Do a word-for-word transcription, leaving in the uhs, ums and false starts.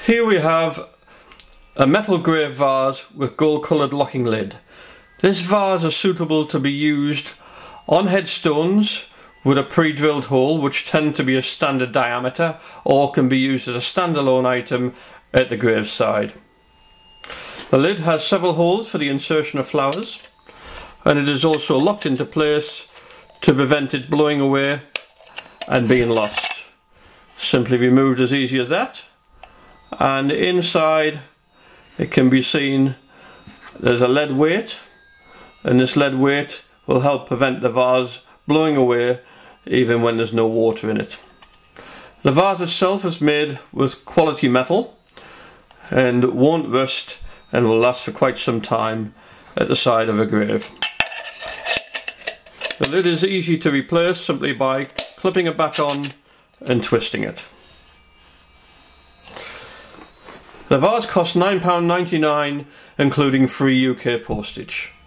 Here we have a metal grey vase with gold coloured locking lid. This vase is suitable to be used on headstones with a pre-drilled hole, which tend to be a standard diameter, or can be used as a standalone item at the graveside. The lid has several holes for the insertion of flowers, and it is also locked into place to prevent it blowing away and being lost. Simply removed as easy as that, and inside it can be seen there's a lead weight, and this lead weight will help prevent the vase blowing away even when there's no water in it. The vase itself is made with quality metal and won't rust and will last for quite some time at the side of a grave. The lid is easy to replace simply by clipping it back on and twisting it. The vase costs nine pounds ninety-nine, including free U K postage.